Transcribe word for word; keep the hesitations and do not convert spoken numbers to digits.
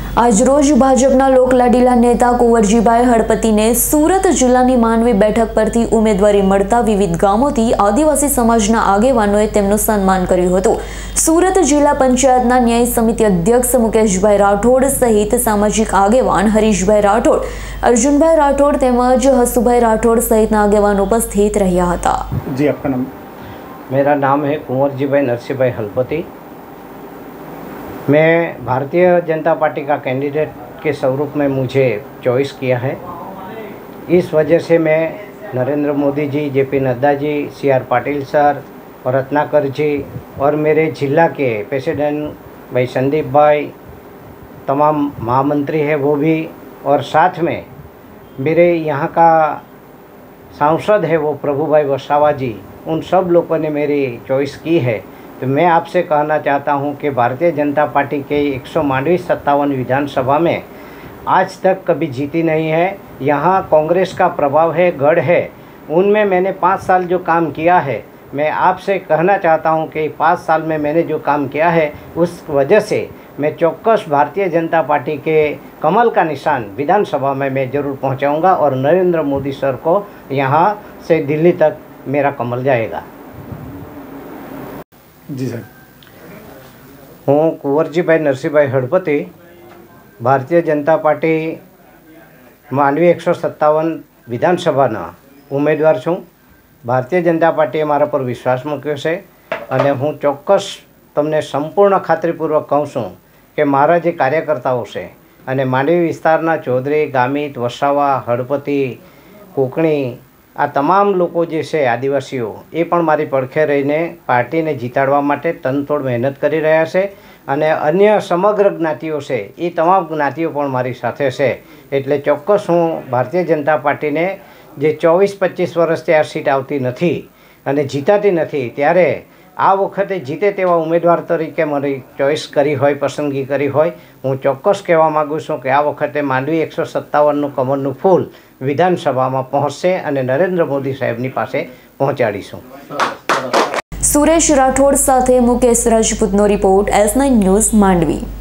આજરોજ ભાજપના લોકલાડીલા નેતા કુંવરજીભાઈ હળપતિને સુરત જિલ્લાની માંડવી બેઠક પરથી ઉમેદવારી મળતા વિવિધ ગામોથી આદિવાસી સમાજના આગેવાનોએ તેમનું સન્માન કર્યું હતું। સુરત જિલ્લા પંચાયતના ન્યાય સમિતિ અધ્યક્ષ મુકેશભાઈ રાઠોડ સહિત સામાજિક આગેવાન હરીશભાઈ રાઠોડ, અર્જુનભાઈ રાઠોડ તેમજ હસુભાઈ રાઠોડ સહિતના આગેવાન ઉપસ્થિત રહ્યા હતા। जी, आपका नाम? मेरा नाम है कुंवरजीभाई नरसिंहभाई हलपति। मैं भारतीय जनता पार्टी का कैंडिडेट के स्वरूप में मुझे चॉइस किया है। इस वजह से मैं Narendra Modi ji, J P Nadda ji, C R Patil sir और रत्नाकर जी और मेरे जिला के प्रेसिडेंट भाई संदीप भाई, तमाम महामंत्री है वो भी, और साथ में मेरे यहाँ का सांसद है वो प्रभुभाई वसावा जी, उन सब लोगों ने मेरी चॉइस की है। तो मैं आपसे कहना चाहता हूं कि भारतीय जनता पार्टी के एक सौ मांडवी सत्तावन विधानसभा में आज तक कभी जीती नहीं है। यहाँ कांग्रेस का प्रभाव है, गढ़ है। उनमें मैंने पाँच साल जो काम किया है, मैं आपसे कहना चाहता हूं कि पाँच साल में मैंने जो काम किया है उस वजह से मैं चौक्कस भारतीय जनता पार्टी के कमल का निशान विधानसभा में मैं ज़रूर पहुंचाऊंगा और नरेंद्र मोदी सर को यहाँ से दिल्ली तक मेरा कमल जाएगा। जी सर। हूँ कुंवरजीभाई नरसिंहभाई हड़पति, भारतीय जनता पार्टी मांडवी एक सौ सत्तावन विधानसभा उम्मीदवार छूँ। भारतीय जनता पार्टीए मारा पर विश्वास मूक्यो छे अने हूँ चौक्कस तमने संपूर्ण खातरीपूर्वक कहूँ छूँ कि मारा जे कार्यकर्ताओं छे अने मांडवी विस्तारना चौधरी, गामित, वसावा, हड़पति, कोकणी आ तमाम लोग जे छे आदिवासीओ ए पण मारी પડખે रहीने पार्टी ने जीताड़वा माटे तनतोड़ मेहनत करी रह्या छे अने अन्य समग्र ज्ञातिओ छे ए तमाम ज्ञातिओ पण मारी साथे छे। एटले चौक्कस हूँ भारतीय जनता पार्टी ने जे चौवीस पच्चीस वर्षथी आ सीट आवती नथी अने जीताती नथी, त्यारे आ वखते जीते तेवा उम्मीदवार तरीके मारी चॉइस करी होय, पसंदगी करी होय। हूँ चौक्कस कहेवा माँगू छूँ कि आ वखते मांडवी एक सौ सत्तावननु कमलनु फूल विधानसभामां पहोंचशे अने नरेंद्र मोदी साहेबनी पासे पहोंचाडीशुं। सुरेश राठोड साथे मुकेश राजपूतनो रिपोर्ट, एस नाइन न्यूज़, मांडवी।